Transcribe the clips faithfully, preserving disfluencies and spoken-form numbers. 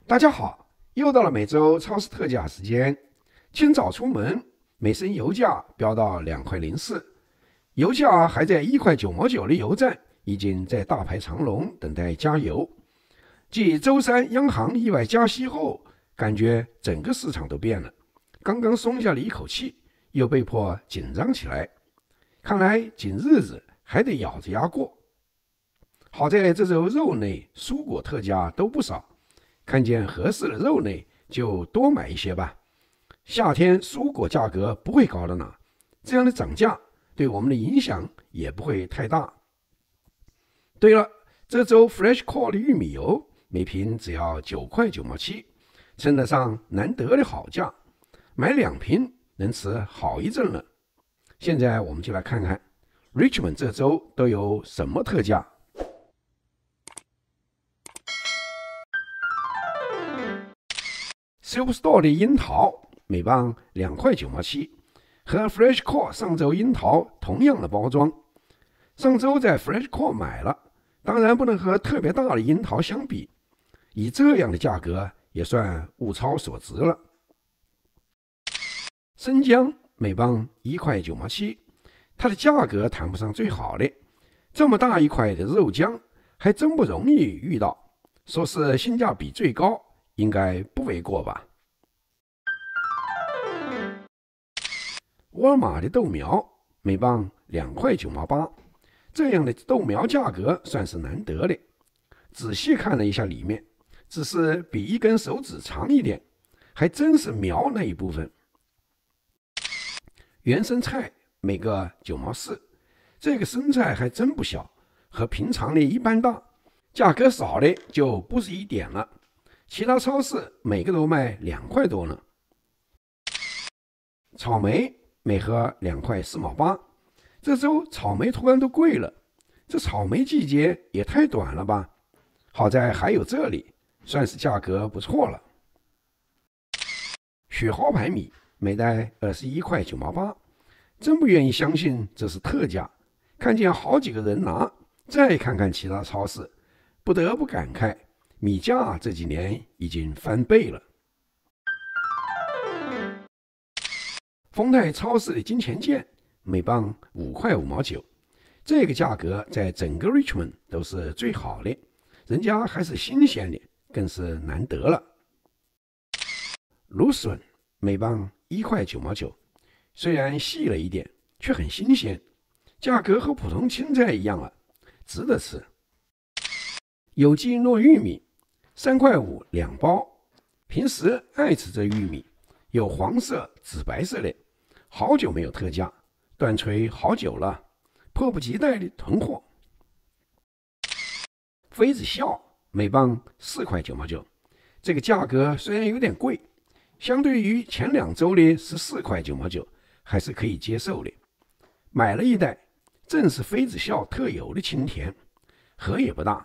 大家好，又到了每周超市特价时间。清早出门，每升油价飙到两块零四，油价还在一块九毛九的油站已经在大排长龙等待加油。继周三央行意外加息后，感觉整个市场都变了，刚刚松下了一口气，又被迫紧张起来。看来紧日子还得咬着牙过。好在这周肉类、蔬果特价都不少，看见合适的肉类就多买一些吧。夏天蔬果价格不会高到哪，这样的涨价对我们的影响也不会太大。对了，这周 Fresh Core 的玉米油每瓶只要九块九毛七，称得上难得的好价，买两瓶能吃好一阵了。现在我们就来看看 Richmond 这周都有什么特价。Superstore 的樱桃每磅两块九毛七，和 Fresh Core 上周樱桃同样的包装。上周在 Fresh Core 买了，当然不能和特别大的樱桃相比，以这样的价格也算物超所值了。生姜每磅一块九毛七，它的价格谈不上最好的，这么大一块的肉姜还真不容易遇到，说是性价比最高，应该不为过吧。沃尔玛的豆苗每磅两块九毛八，这样的豆苗价格算是难得的。仔细看了一下里面，只是比一根手指长一点，还真是苗那一部分。原生菜每个九毛四，这个生菜还真不小，和平常的一般大，价格少的就不是一点了。其他超市每个都卖两块多呢。草莓每盒两块四毛八，这周草莓突然都贵了，这草莓季节也太短了吧？好在还有这里，算是价格不错了。雪花牌米每袋二十一块九毛八，真不愿意相信这是特价，看见好几个人拿，再看看其他超市，不得不感慨。米价这几年已经翻倍了。丰泰超市的金钱腱每磅五块五毛九，这个价格在整个 Richmond 都是最好的，人家还是新鲜的，更是难得了。芦笋每磅一块九毛九，虽然细了一点，却很新鲜，价格和普通青菜一样了，值得吃。有机糯玉米三块五两包，平时爱吃这玉米，有黄色、紫白色的，好久没有特价，断炊好久了，迫不及待的囤货。妃子笑每磅四块九毛九，这个价格虽然有点贵，相对于前两周的十四块九毛九，还是可以接受的。买了一袋，正是妃子笑特有的清甜，盒也不大。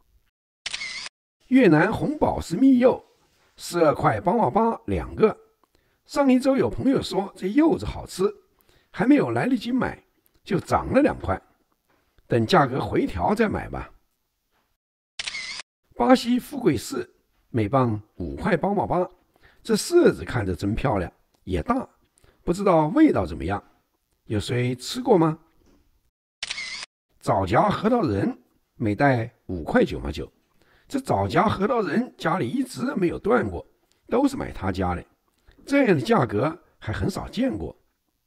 越南红宝石蜜柚十二块八毛八两个，上一周有朋友说这柚子好吃，还没有来得及买，就涨了两块，等价格回调再买吧。巴西富贵柿每磅五块八毛八，这柿子看着真漂亮，也大，不知道味道怎么样，有谁吃过吗？枣荚核桃仁每袋五块九毛九，这枣荚核桃仁家里一直没有断过，都是买他家的，这样的价格还很少见过。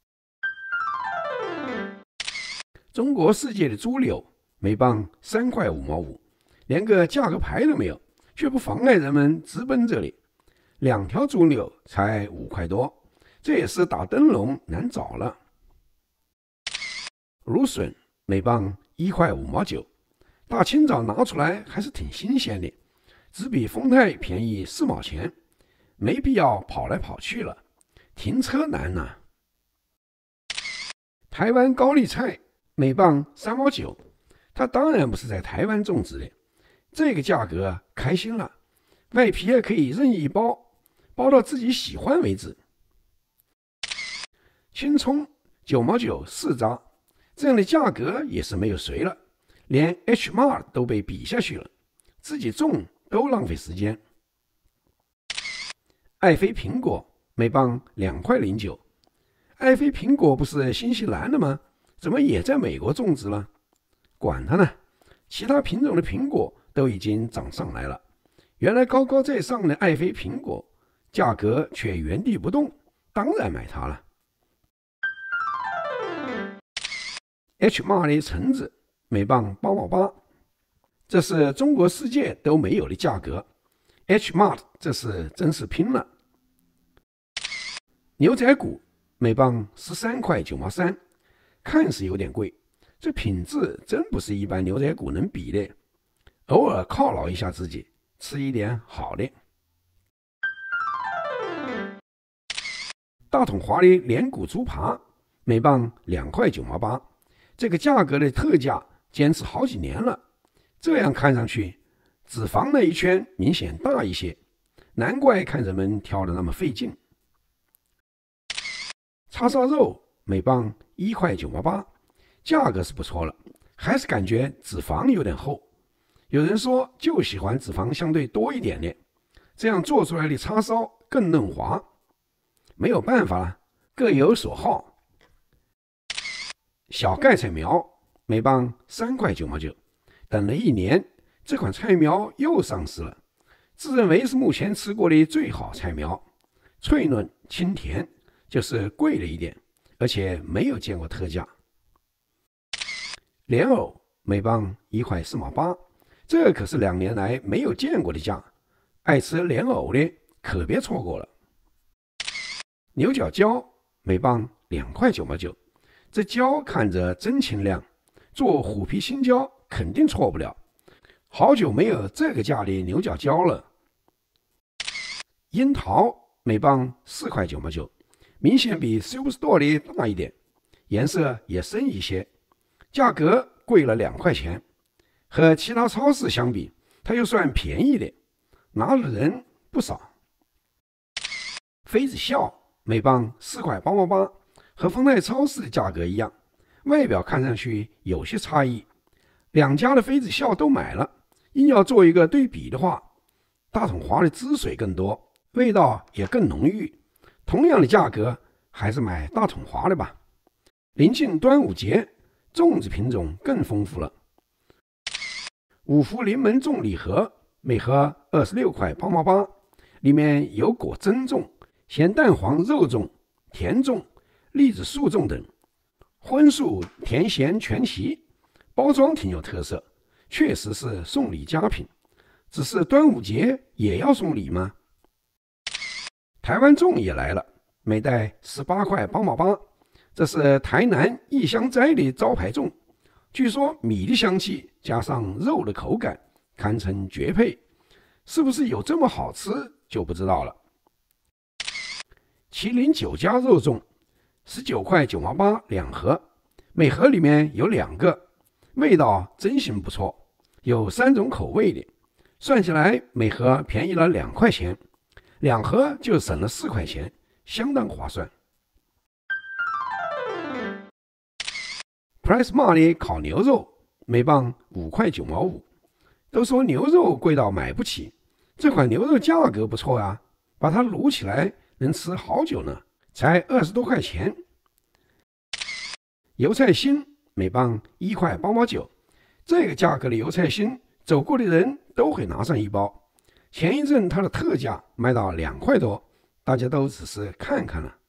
中国世界的猪柳每磅三块五毛五，连个价格牌都没有，却不妨碍人们直奔这里。两条猪柳才五块多，这也是打灯笼难找了。芦笋每磅一块五毛九，大清早拿出来还是挺新鲜的，只比丰泰便宜四毛钱，没必要跑来跑去了，停车难呐、啊。台湾高丽菜每磅三毛九，它当然不是在台湾种植的，这个价格开心了，外皮也可以任意包，包到自己喜欢为止。青葱九毛九四扎，这样的价格也是没有谁了，连 H Mart 都被比下去了，自己种都浪费时间。 爱妃苹果每磅两块零九。爱妃苹果不是新西兰的吗？怎么也在美国种植了？管它呢，其他品种的苹果都已经涨上来了。原来高高在上的爱妃苹果，价格却原地不动，当然买它了。H Mart 的橙子每磅八毛八，这是中国世界都没有的价格。H Mart 这是真是拼了。牛仔骨每磅十三块九毛三，看似有点贵，这品质真不是一般牛仔骨能比的。偶尔犒劳一下自己，吃一点好的。大统华的连骨猪扒每磅两块九毛八，这个价格的特价坚持好几年了。这样看上去，脂肪那一圈明显大一些，难怪看人们挑得那么费劲。叉烧肉每磅一块九毛八，价格是不错了，还是感觉脂肪有点厚。有人说就喜欢脂肪相对多一点的，这样做出来的叉烧更嫩滑。没有办法了，各有所好。小盖菜苗每磅三块九毛九，等了一年，这款菜苗又上市了，自认为是目前吃过的最好菜苗，脆嫩清甜，就是贵了一点，而且没有见过特价。莲藕每磅一块四毛八，这可是两年来没有见过的价，爱吃莲藕的可别错过了。牛角椒每磅两块九毛九，这椒看着真清亮，做虎皮青椒肯定错不了。好久没有这个价的牛角椒了。樱桃每磅四块九毛九，明显比 Superstore 的大一点，颜色也深一些，价格贵了两块钱。和其他超市相比，它又算便宜的，拿的人不少。妃子笑每磅四块八毛八，和丰泰超市的价格一样，外表看上去有些差异。两家的妃子笑都买了，硬要做一个对比的话，大统华的汁水更多，味道也更浓郁。同样的价格，还是买大统华的吧。临近端午节，粽子品种更丰富了。五福临门粽礼盒每盒二十六块八毛八，里面有果珍粽、咸蛋黄肉粽、甜粽、栗子素粽等，荤素甜咸全齐，包装挺有特色，确实是送礼佳品。只是端午节也要送礼吗？台湾粽也来了，每袋十八块八毛八，这是台南异香斋的招牌粽，据说米的香气加上肉的口感，堪称绝配。是不是有这么好吃就不知道了。麒麟酒家肉粽十九块九毛八两盒，每盒里面有两个，味道真心不错，有三种口味的，算起来每盒便宜了两块钱，两盒就省了四块钱，相当划算。PriceSmart 的烤牛肉每磅五块九毛五，都说牛肉贵到买不起，这款牛肉价格不错啊，把它卤起来能吃好久呢，才二十多块钱。油菜心每磅一块八毛九，这个价格的油菜心，走过的人都会拿上一包。前一阵它的特价卖到两块多，大家都只是看看了。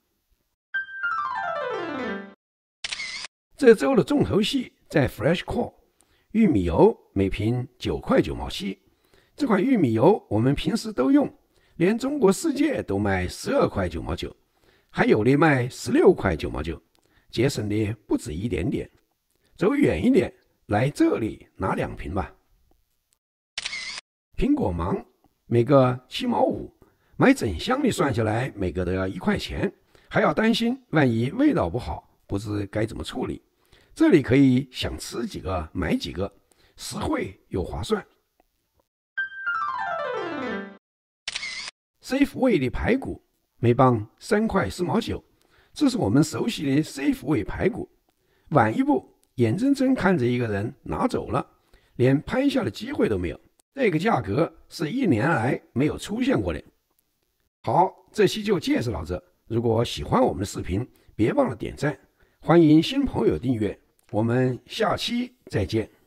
这周的重头戏在 Fresh Core， 玉米油每瓶九块九毛七，这款玉米油我们平时都用，连中国世界都卖十二块九毛九，还有的卖十六块九毛九，节省的不止一点点。走远一点，来这里拿两瓶吧。苹果芒每个七毛五，买整箱的算下来每个都要一块钱，还要担心万一味道不好，不知该怎么处理。这里可以想吃几个买几个，实惠又划算。Safeway 的排骨每磅三块四毛九，这是我们熟悉的 Safeway 排骨。晚一步，眼睁睁看着一个人拿走了，连拍下的机会都没有。这个价格是一年来没有出现过的。 好，这期就介绍到这。如果喜欢我们的视频，别忘了点赞，欢迎新朋友订阅。我们下期再见。